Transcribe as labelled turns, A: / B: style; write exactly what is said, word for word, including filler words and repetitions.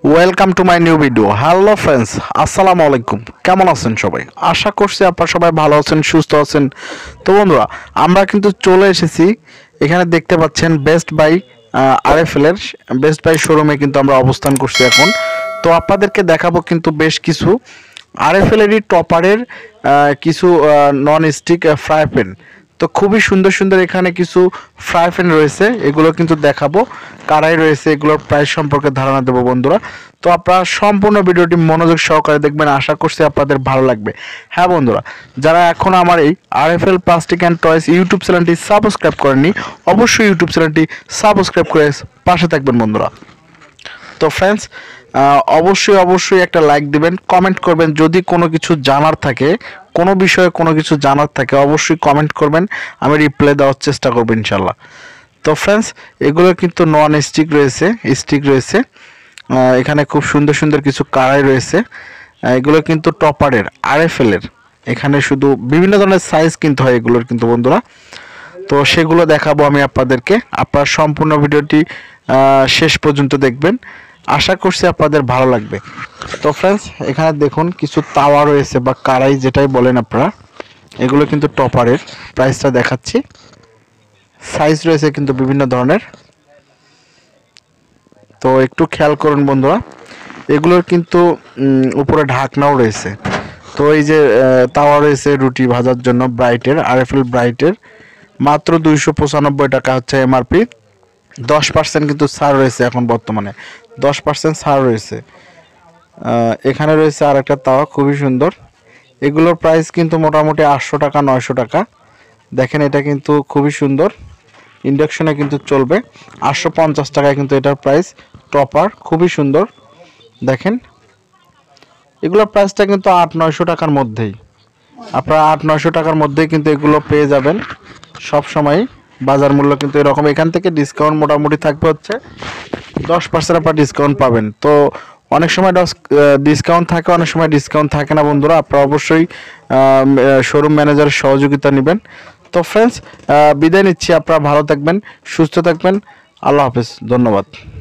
A: Welcome to my new video. Hello friends, আসসালামু আলাইকুম। কেমন আছেন সবাই? আশা করছি আপনারা সবাই ভালো আছেন, সুস্থ আছেন। তো বন্ধুরা, আমরা কিন্তু চলে এসেছি, এখানে দেখতে পাচ্ছেন বেস্ট বাই আরএফএল এর বেস্ট বাই শোরুমে কিন্তু আমরা অবস্থান করছি এখন। তো আপনাদেরকে দেখাবো কিন্তু বেশ কিছু আরএফএল এরই টপারের কিছু নন স্টিক ফ্রাই প্যান। তো খুবই সুন্দর সুন্দর এখানে কিছু ফ্রাই প্যান রয়েছে, এগুলো কিন্তু দেখাবো। কারাই রয়েছে, এগুলোর প্রাইস সম্পর্কে ধারণা দেবো বন্ধুরা। তো আপনারা সম্পূর্ণ ভিডিওটি মনোযোগ সহকারে দেখবেন, আশা করছি আপনাদের ভালো লাগবে। হ্যাঁ বন্ধুরা, যারা এখন আমার এই RFL plastic and toys YouTube চ্যানেলটি সাবস্ক্রাইব করেননি, অবশ্যই ইউটিউব চ্যানেলটি সাবস্ক্রাইব করে পাশে থাকবেন বন্ধুরা। তো ফ্রেন্ডস, অবশ্যই অবশ্যই একটা লাইক দিবেন, কমেন্ট করবেন। যদি কোনো কিছু জানার থাকে, কোনো বিষয়ে কোনো কিছু জানার থাকে, অবশ্যই কমেন্ট করবেন, আমি রিপ্লাই দেওয়ার চেষ্টা করবো ইনশাল্লাহ। তো ফ্রেন্ডস, এগুলো কিন্তু নন স্টিক রয়েছে, স্টিক রয়েছে। এখানে খুব সুন্দর সুন্দর কিছু কারাই রয়েছে, এগুলো কিন্তু টপারের আরএফএল এর। এখানে শুধু বিভিন্ন ধরনের সাইজ কিনতে হয় এগুলোর কিন্তু বন্ধুরা। তো সেগুলো দেখাবো আমি আপনাদেরকে। আপনারা সম্পূর্ণ ভিডিওটি শেষ পর্যন্ত দেখবেন, আশা করছি আপনাদের ভালো লাগবে। তো ফ্রেন্ডস, এখানে দেখুন কিছু তাওয়া রয়েছে বা কারাই যেটাই বলেন আপনারা, এগুলো কিন্তু টপারের। প্রাইসটা দেখাচ্ছি, সাইজ রয়েছে কিন্তু বিভিন্ন ধরনের। তো একটু খেয়াল করুন বন্ধুরা, এগুলোর কিন্তু উপরে ঢাকনাও রয়েছে। তো এই যে তাওয়া রয়েছে রুটি ভাজার জন্য, ব্রাইটের আরএফএল ব্রাইটের, মাত্র দুইশো পঁচানব্বই টাকা হচ্ছে এমআরপি। দশ পার্সেন্ট কিন্তু ছাড় রয়েছে এখন বর্তমানে, দশ পার্সেন্ট ছাড় রয়েছে। এখানে রয়েছে আর একটা তাওয়া, খুবই সুন্দর। এগুলোর প্রাইস কিন্তু মোটামুটি আটশো টাকা নয়শো টাকা। দেখেন, এটা কিন্তু খুবই সুন্দর, ইন্ডাকশনে কিন্তু চলবে। আটশো পঞ্চাশ টাকায় কিন্তু এটার প্রাইস। টপার খুবই সুন্দর, দেখেন এগুলোর প্রাইসটা কিন্তু আট নয়শো টাকার মধ্যেই। আপনারা আট নয়শো টাকার মধ্যেই কিন্তু এগুলো পেয়ে যাবেন সব সময়। বাজার মূল্য কিন্তু এরকম, এখান থেকে ডিসকাউন্ট মোটামুটি থাকবে হচ্ছে দশ পার্সেন্ট আপনারা ডিসকাউন্ট পাবেন। তো অনেক সময় ডিসকাউন্ট থাকে, অনেক সময় ডিসকাউন্ট থাকে না বন্ধুরা। আপনারা অবশ্যই শোরুম ম্যানেজারের সহযোগিতা নেবেন। তো ফ্রেন্ডস, বিদায় নিচ্ছি। আপনারা ভালো থাকবেন, সুস্থ থাকবেন। আল্লাহ হাফেজ, ধন্যবাদ।